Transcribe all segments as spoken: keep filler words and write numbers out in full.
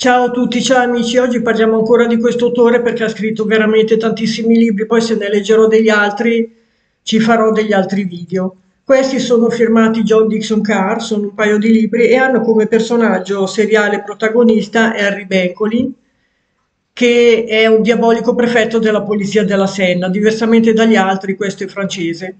Ciao a tutti, ciao amici, oggi parliamo ancora di questo autore perché ha scritto veramente tantissimi libri, poi se ne leggerò degli altri ci farò degli altri video. Questi sono firmati John Dixon Carr, sono un paio di libri e hanno come personaggio seriale protagonista Harry Bencolin, che è un diabolico prefetto della polizia della Senna, diversamente dagli altri, questo è francese.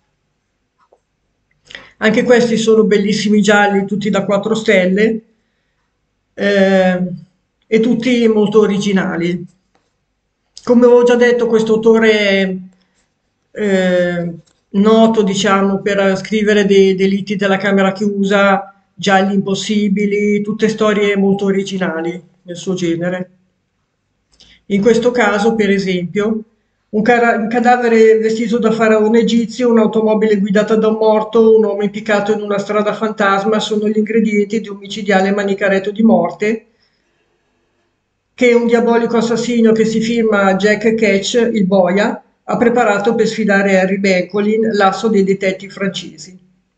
Anche questi sono bellissimi gialli, tutti da quattro stelle, eh, e tutti molto originali. Come ho già detto, questo autore è eh, noto, diciamo, per scrivere dei delitti della camera chiusa, gialli impossibili, tutte storie molto originali nel suo genere. In questo caso, per esempio, un, cara- un cadavere vestito da faraone egizio, un'automobile guidata da un morto, un uomo impiccato in una strada fantasma sono gli ingredienti di un micidiale manicaretto di morte che un diabolico assassino che si firma Jack Ketch, il boia, ha preparato per sfidare Harry Bencolin, l'asso dei detective francesi.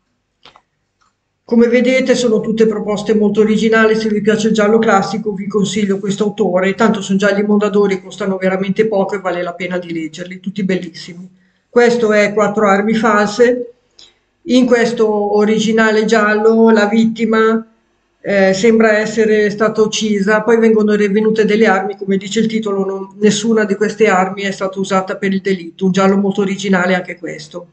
Come vedete sono tutte proposte molto originali, se vi piace il giallo classico vi consiglio questo autore, tanto sono gialli mondadori, costano veramente poco e vale la pena di leggerli, tutti bellissimi. Questo è Quattro armi false, in questo originale giallo la vittima eh, sembra essere stata uccisa, poi vengono rinvenute delle armi, come dice il titolo, non- nessuna di queste armi è stata usata per il delitto, un giallo molto originale anche questo.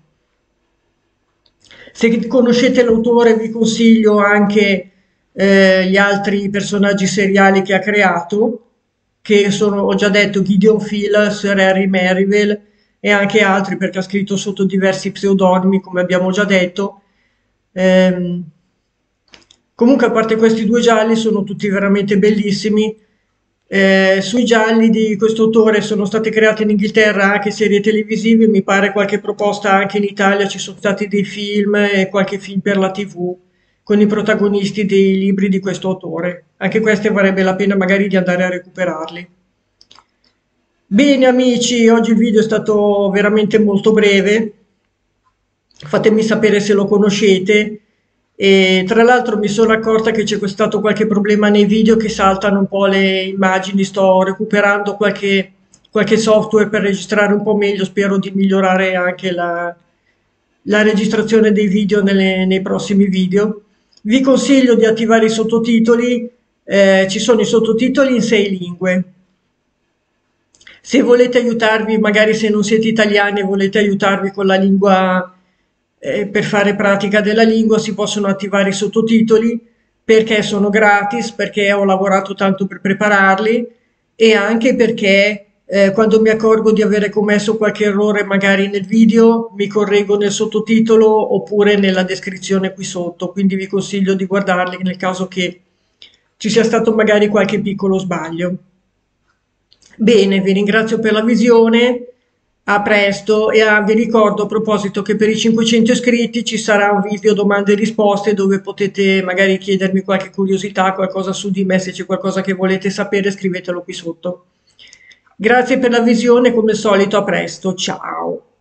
Se conoscete l'autore vi consiglio anche eh, gli altri personaggi seriali che ha creato, che sono, ho già detto, Gideon Phil, Sir Harry Merivale e anche altri perché ha scritto sotto diversi pseudonimi, come abbiamo già detto. Ehm, Comunque, a parte questi due gialli, sono tutti veramente bellissimi. Eh, sui gialli di questo autore sono state create in Inghilterra anche serie televisive, mi pare qualche proposta anche in Italia, ci sono stati dei film e qualche film per la T V con i protagonisti dei libri di questo autore. Anche questi varrebbe la pena magari di andare a recuperarli. Bene amici, oggi il video è stato veramente molto breve, fatemi sapere se lo conoscete e tra l'altro mi sono accorta che c'è stato qualche problema nei video che saltano un po' le immagini, sto recuperando qualche, qualche software per registrare un po' meglio, spero di migliorare anche la, la registrazione dei video nelle- nei prossimi video. Vi consiglio di attivare i sottotitoli, eh, ci sono i sottotitoli in sei lingue. Se volete aiutarvi, magari se non siete italiani e volete aiutarvi con la lingua, eh, per fare pratica della lingua, si possono attivare i sottotitoli perché sono gratis, perché ho lavorato tanto per prepararli e anche perché eh, quando mi accorgo di avere commesso qualche errore magari nel video, mi correggo nel sottotitolo oppure nella descrizione qui sotto, quindi vi consiglio di guardarli nel caso che ci sia stato magari qualche piccolo sbaglio. Bene, vi ringrazio per la visione, a presto e ah, vi ricordo a proposito che per i cinquecento iscritti ci sarà un video domande e risposte dove potete magari chiedermi qualche curiosità, qualcosa su di me, se c'è qualcosa che volete sapere scrivetelo qui sotto. Grazie per la visione, come al solito, a presto, ciao!